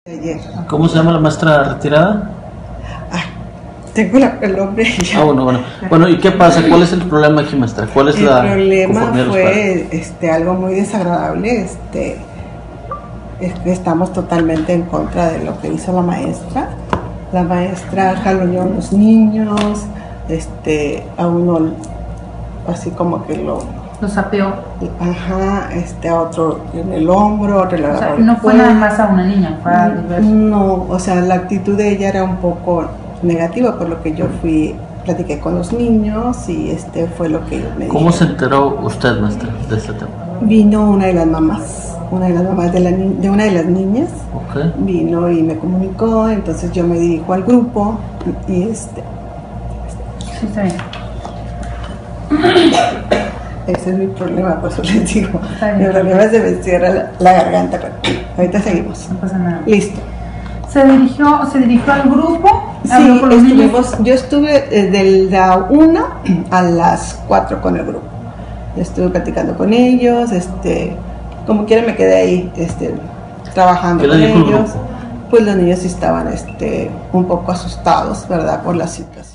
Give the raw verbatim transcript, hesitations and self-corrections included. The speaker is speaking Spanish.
Ayer. ¿Cómo se llama la maestra retirada? Ay, tengo la, el nombre ya. Ah, bueno, bueno. Bueno, ¿y qué pasa? ¿Cuál es el problema aquí, maestra? ¿Cuál es el la problema conformidad de los fue padres? este, algo muy desagradable. Este, este, estamos totalmente en contra de lo que hizo la maestra. La maestra jaloneó a los niños, este, a uno así como que lo... Lo sapeó. Ajá, este, a otro en el hombro, otro le O sea, agarró el no fue cuello. nada más a una niña, fue a diversos. No, o sea, la actitud de ella era un poco negativa, por lo que yo fui, platiqué con los niños y este fue lo que me ¿Cómo se dijeron. enteró usted, maestra, de este tema? Vino una de las mamás, una de las mamás de, la ni- de una de las niñas, Ok. vino y me comunicó, entonces yo me dirijo al grupo y este, Sí, está bien. ese es mi problema, por eso les digo, Está mi bien. problema es que me cierra la, la garganta, pero ahorita seguimos. No pasa nada. Listo. Se dirigió, se dirigió al grupo, Sí, habló con los niños. estuvimos, yo estuve desde la una a las cuatro con el grupo. Estuve platicando con ellos, este, como quiera me quedé ahí, este, trabajando ¿Qué con le dijo el ellos. grupo? Pues los niños estaban, este, un poco asustados, ¿verdad? Por la situación.